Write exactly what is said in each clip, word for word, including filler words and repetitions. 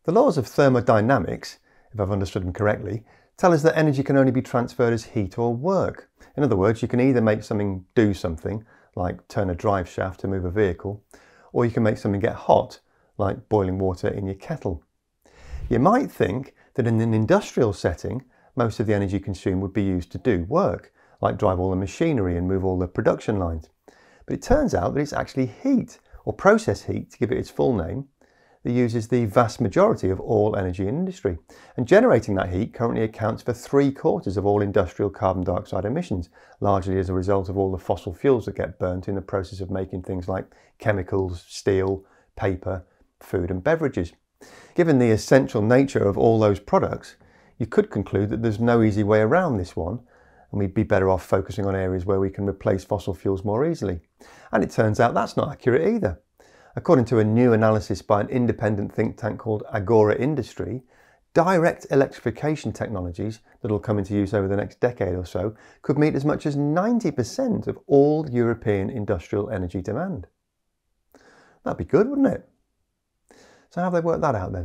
The laws of thermodynamics, if I've understood them correctly, tell us that energy can only be transferred as heat or work. In other words, you can either make something do something, like turn a drive shaft to move a vehicle, or you can make something get hot, like boiling water in your kettle. You might think that in an industrial setting, most of the energy consumed would be used to do work, like drive all the machinery and move all the production lines. But it turns out that it's actually heat, or process heat to give it its full name, that uses the vast majority of all energy in industry. And generating that heat currently accounts for three quarters of all industrial carbon dioxide emissions, largely as a result of all the fossil fuels that get burnt in the process of making things like chemicals, steel, paper, food and beverages. Given the essential nature of all those products, you could conclude that there's no easy way around this one, and we'd be better off focusing on areas where we can replace fossil fuels more easily. And it turns out that's not accurate either. According to a new analysis by an independent think tank called Agora Industry, direct electrification technologies that will come into use over the next decade or so could meet as much as ninety percent of all European industrial energy demand. That'd be good, wouldn't it? So how have they worked that out then?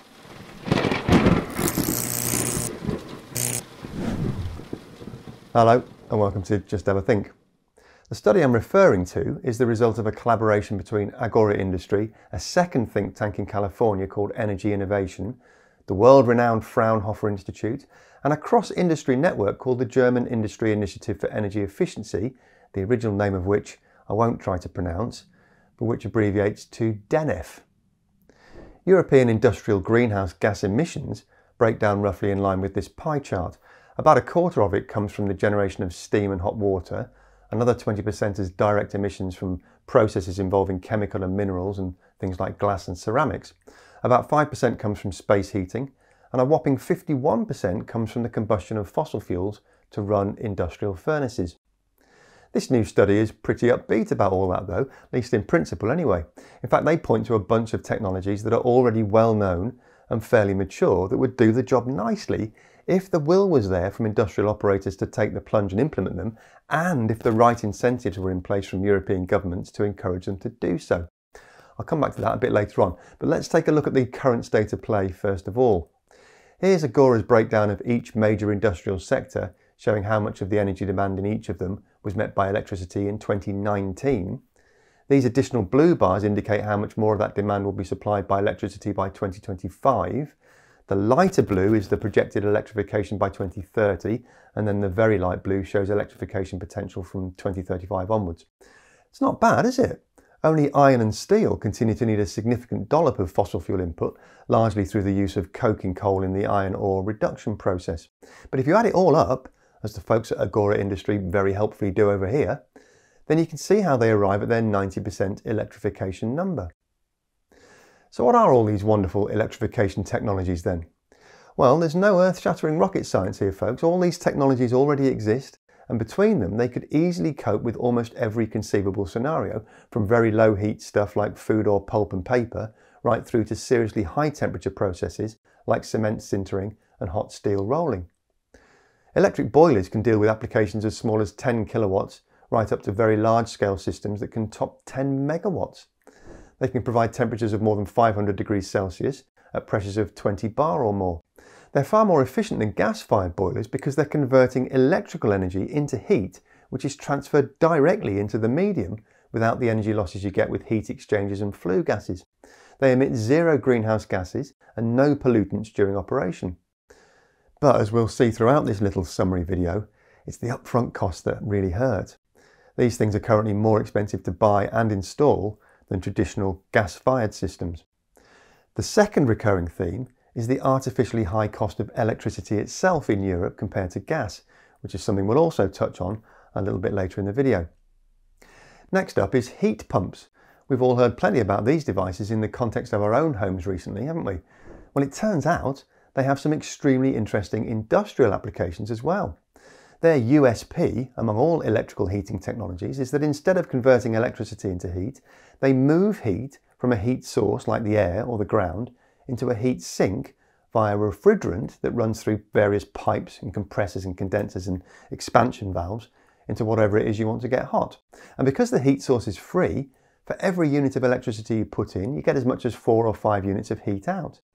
Hello and welcome to Just Have a Think. The study I'm referring to is the result of a collaboration between Agora Industry, a second think tank in California called Energy Innovation, the world-renowned Fraunhofer Institute, and a cross-industry network called the German Industry Initiative for Energy Efficiency, the original name of which I won't try to pronounce, but which abbreviates to D E N E F. European industrial greenhouse gas emissions break down roughly in line with this pie chart. About a quarter of it comes from the generation of steam and hot water, another twenty percent is direct emissions from processes involving chemical and minerals and things like glass and ceramics. About five percent comes from space heating, and a whopping fifty-one percent comes from the combustion of fossil fuels to run industrial furnaces. This new study is pretty upbeat about all that though, at least in principle anyway. In fact, they point to a bunch of technologies that are already well known and fairly mature that would do the job nicely if the will was there from industrial operators to take the plunge and implement them, and if the right incentives were in place from European governments to encourage them to do so. I'll come back to that a bit later on, but let's take a look at the current state of play first of all. Here's Agora's breakdown of each major industrial sector, showing how much of the energy demand in each of them was met by electricity in twenty nineteen. These additional blue bars indicate how much more of that demand will be supplied by electricity by twenty twenty-five. The lighter blue is the projected electrification by twenty thirty, and then the very light blue shows electrification potential from twenty thirty-five onwards. It's not bad, is it? Only iron and steel continue to need a significant dollop of fossil fuel input, largely through the use of coking coal in the iron ore reduction process. But if you add it all up, as the folks at Agora Industry very helpfully do over here, then you can see how they arrive at their ninety percent electrification number. So what are all these wonderful electrification technologies then? Well, there's no earth-shattering rocket science here, folks. All these technologies already exist, and between them they could easily cope with almost every conceivable scenario, from very low heat stuff like food or pulp and paper, right through to seriously high temperature processes like cement sintering and hot steel rolling. Electric boilers can deal with applications as small as ten kilowatts, right up to very large scale systems that can top ten megawatts. They can provide temperatures of more than five hundred degrees Celsius at pressures of twenty bar or more. They're far more efficient than gas-fired boilers because they're converting electrical energy into heat, which is transferred directly into the medium without the energy losses you get with heat exchangers and flue gases. They emit zero greenhouse gases and no pollutants during operation. But as we'll see throughout this little summary video, it's the upfront costs that really hurt. These things are currently more expensive to buy and install than traditional gas-fired systems. The second recurring theme is the artificially high cost of electricity itself in Europe compared to gas, which is something we'll also touch on a little bit later in the video. Next up is heat pumps. We've all heard plenty about these devices in the context of our own homes recently, haven't we? Well, it turns out they have some extremely interesting industrial applications as well. Their U S P among all electrical heating technologies is that instead of converting electricity into heat, they move heat from a heat source like the air or the ground into a heat sink via a refrigerant that runs through various pipes and compressors and condensers and expansion valves into whatever it is you want to get hot. And because the heat source is free, for every unit of electricity you put in, you get as much as four or five units of heat out.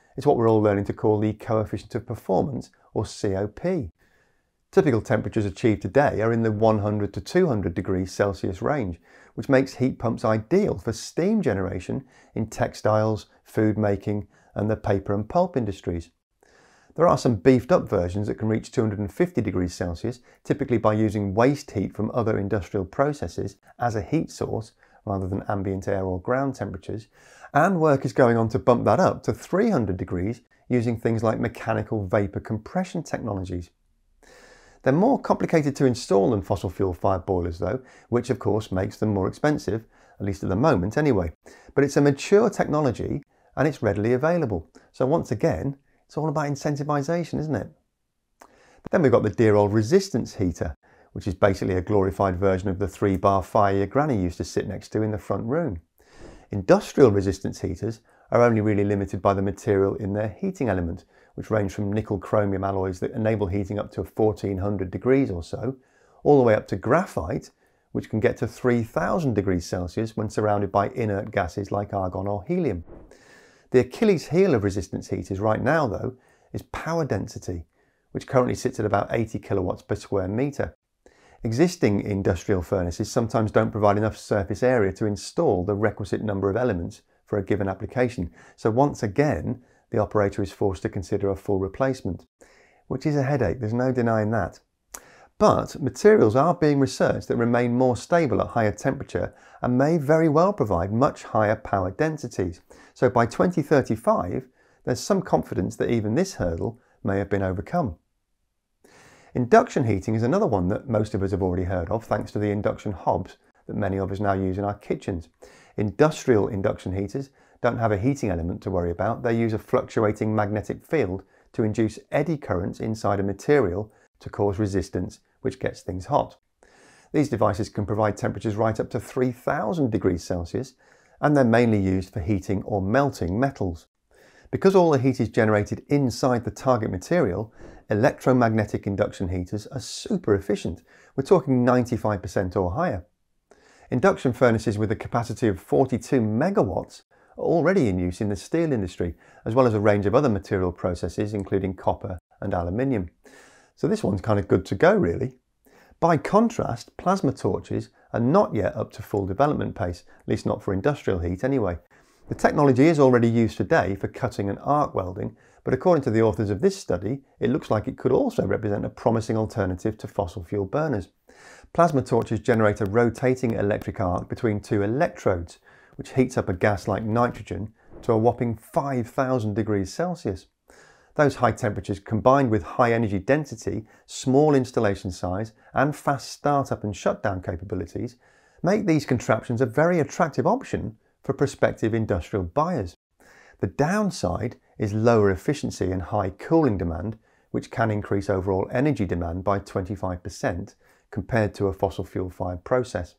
It's what we're all learning to call the coefficient of performance, or C O P. Typical temperatures achieved today are in the one hundred to two hundred degrees Celsius range, which makes heat pumps ideal for steam generation in textiles, food making, and the paper and pulp industries. There are some beefed up versions that can reach two hundred fifty degrees Celsius, typically by using waste heat from other industrial processes as a heat source rather than ambient air or ground temperatures, and work is going on to bump that up to three hundred degrees using things like mechanical vapour compression technologies. They're more complicated to install than fossil fuel fired boilers though, which of course makes them more expensive, at least at the moment anyway. But it's a mature technology and it's readily available. So once again, it's all about incentivisation, isn't it? Then we've got the dear old resistance heater, which is basically a glorified version of the three bar fire your granny used to sit next to in the front room. Industrial resistance heaters are only really limited by the material in their heating element, which range from nickel chromium alloys that enable heating up to fourteen hundred degrees or so, all the way up to graphite, which can get to three thousand degrees Celsius when surrounded by inert gases like argon or helium. The Achilles heel of resistance heaters right now though is power density, which currently sits at about eighty kilowatts per square metre. Existing industrial furnaces sometimes don't provide enough surface area to install the requisite number of elements for a given application, so once again the operator is forced to consider a full replacement, which is a headache, there's no denying that. But materials are being researched that remain more stable at higher temperature and may very well provide much higher power densities. So by twenty thirty-five, there's some confidence that even this hurdle may have been overcome. Induction heating is another one that most of us have already heard of, thanks to the induction hobs that many of us now use in our kitchens. Industrial induction heaters don't have a heating element to worry about. They use a fluctuating magnetic field to induce eddy currents inside a material to cause resistance, which gets things hot. These devices can provide temperatures right up to three thousand degrees Celsius, and they're mainly used for heating or melting metals. Because all the heat is generated inside the target material, electromagnetic induction heaters are super efficient. We're talking ninety-five percent or higher. Induction furnaces with a capacity of forty-two megawatts are already in use in the steel industry, as well as a range of other material processes, including copper and aluminium. So this one's kind of good to go, really. By contrast, plasma torches are not yet up to full development pace, at least not for industrial heat anyway. The technology is already used today for cutting and arc welding, but according to the authors of this study, it looks like it could also represent a promising alternative to fossil fuel burners. Plasma torches generate a rotating electric arc between two electrodes, which heats up a gas like nitrogen to a whopping five thousand degrees Celsius. Those high temperatures, combined with high energy density, small installation size, and fast startup and shutdown capabilities, make these contraptions a very attractive option for prospective industrial buyers. The downside is lower efficiency and high cooling demand, which can increase overall energy demand by twenty-five percent compared to a fossil fuel fired process.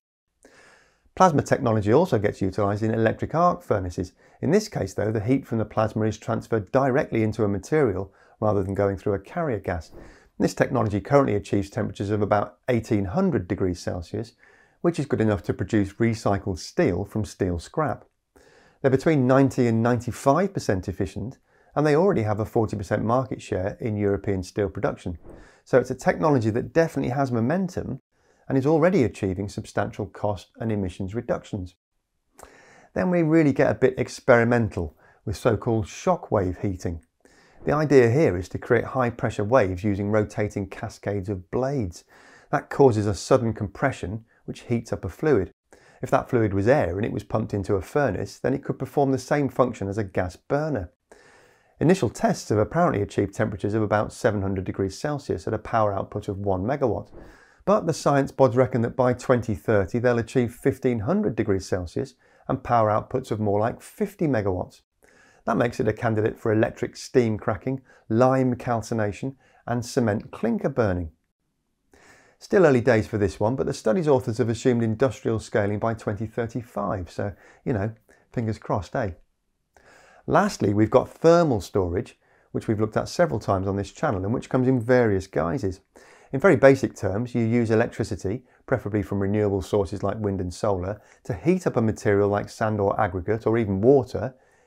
Plasma technology also gets utilised in electric arc furnaces. In this case though, the heat from the plasma is transferred directly into a material rather than going through a carrier gas. This technology currently achieves temperatures of about eighteen hundred degrees Celsius, which is good enough to produce recycled steel from steel scrap. They're between ninety and ninety-five percent efficient, and they already have a forty percent market share in European steel production. So it's a technology that definitely has momentum and is already achieving substantial cost and emissions reductions. Then we really get a bit experimental with so-called shockwave heating. The idea here is to create high pressure waves using rotating cascades of blades. That causes a sudden compression which heats up a fluid. If that fluid was air and it was pumped into a furnace, then it could perform the same function as a gas burner. Initial tests have apparently achieved temperatures of about seven hundred degrees Celsius at a power output of one megawatt. But the science bods reckon that by twenty thirty they'll achieve fifteen hundred degrees Celsius and power outputs of more like fifty megawatts. That makes it a candidate for electric steam cracking, lime calcination and cement clinker burning. Still early days for this one, but the study's authors have assumed industrial scaling by twenty thirty-five, so, you know, fingers crossed, eh? Lastly, we've got thermal storage, which we've looked at several times on this channel and which comes in various guises. In very basic terms, you use electricity, preferably from renewable sources like wind and solar, to heat up a material like sand or aggregate or even water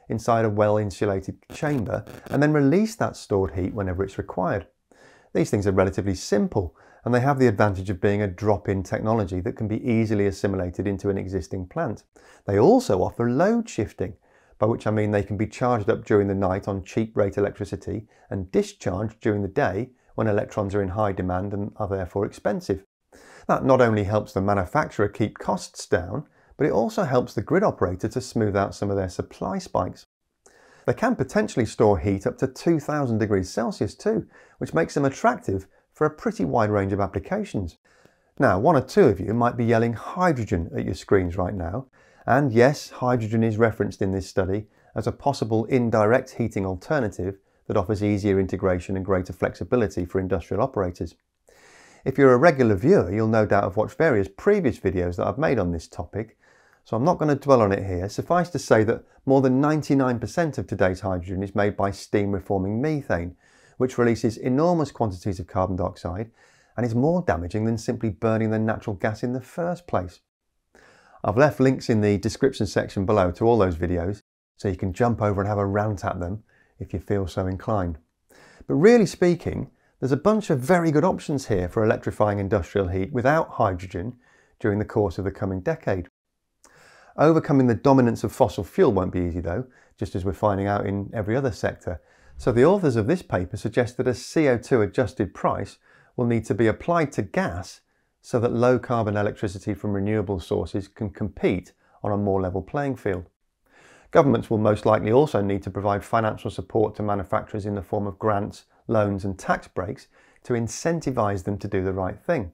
inside a well-insulated chamber and then release that stored heat whenever it's required. These things are relatively simple, and they have the advantage of being a drop-in technology that can be easily assimilated into an existing plant. They also offer load shifting, by which I mean they can be charged up during the night on cheap rate electricity and discharged during the day when electrons are in high demand and are therefore expensive. That not only helps the manufacturer keep costs down, but it also helps the grid operator to smooth out some of their supply spikes. They can potentially store heat up to two thousand degrees Celsius too, which makes them attractive for a pretty wide range of applications. Now, one or two of you might be yelling hydrogen at your screens right now, and yes, hydrogen is referenced in this study as a possible indirect heating alternative that offers easier integration and greater flexibility for industrial operators. If you're a regular viewer, you'll no doubt have watched various previous videos that I've made on this topic, so I'm not going to dwell on it here. Suffice to say that more than ninety-nine percent of today's hydrogen is made by steam reforming methane, which releases enormous quantities of carbon dioxide and is more damaging than simply burning the natural gas in the first place. I've left links in the description section below to all those videos, so you can jump over and have a rant at them if you feel so inclined. But really speaking, there's a bunch of very good options here for electrifying industrial heat without hydrogen during the course of the coming decade. Overcoming the dominance of fossil fuel won't be easy though, just as we're finding out in every other sector. So the authors of this paper suggest that a C O two adjusted price will need to be applied to gas so that low carbon electricity from renewable sources can compete on a more level playing field. Governments will most likely also need to provide financial support to manufacturers in the form of grants, loans and tax breaks to incentivise them to do the right thing.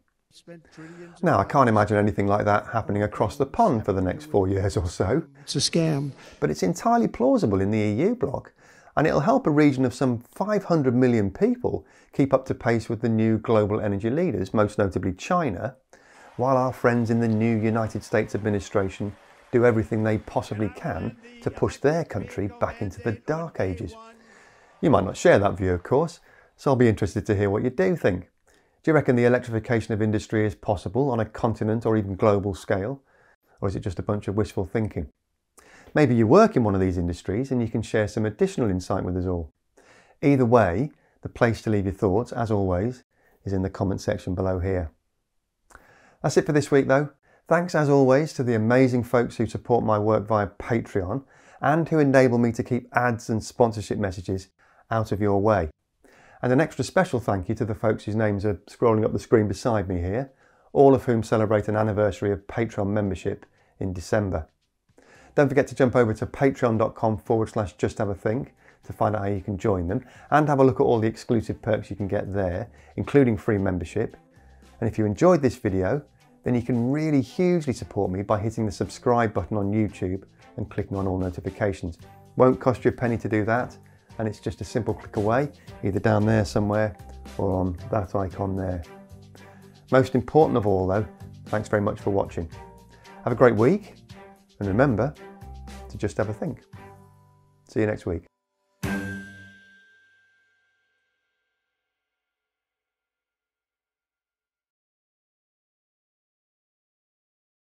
Now, I can't imagine anything like that happening across the pond for the next four years or so. It's a scam. But it's entirely plausible in the E U bloc, and it'll help a region of some five hundred million people keep up to pace with the new global energy leaders, most notably China, while our friends in the new United States administration do everything they possibly can to push their country back into the dark ages. You might not share that view, of course, so I'll be interested to hear what you do think. Do you reckon the electrification of industry is possible on a continent or even global scale? Or is it just a bunch of wishful thinking? Maybe you work in one of these industries and you can share some additional insight with us all. Either way, the place to leave your thoughts, as always, is in the comment section below here. That's it for this week though. Thanks as always to the amazing folks who support my work via Patreon and who enable me to keep ads and sponsorship messages out of your way. And an extra special thank you to the folks whose names are scrolling up the screen beside me here, all of whom celebrate an anniversary of Patreon membership in December. Don't forget to jump over to patreon.com forward slash just have a think to find out how you can join them and have a look at all the exclusive perks you can get there, including free membership. And if you enjoyed this video, then you can really hugely support me by hitting the subscribe button on YouTube and clicking on all notifications. Won't cost you a penny to do that, and it's just a simple click away, either down there somewhere or on that icon there. Most important of all though, thanks very much for watching. Have a great week, and remember to just have a think. See you next week.